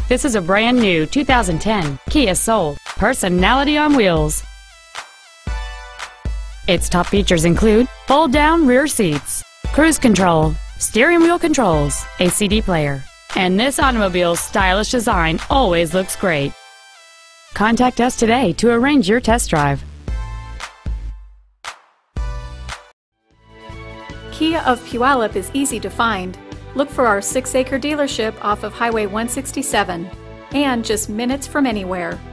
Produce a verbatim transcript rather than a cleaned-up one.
This is a brand new two thousand ten Kia Soul, personality on wheels. Its top features include fold-down rear seats, cruise control, steering wheel controls, a C D player, and this automobile's stylish design always looks great. Contact us today to arrange your test drive. Kia of Puyallup is easy to find. Look for our six acre dealership off of Highway one sixty-seven and just minutes from anywhere.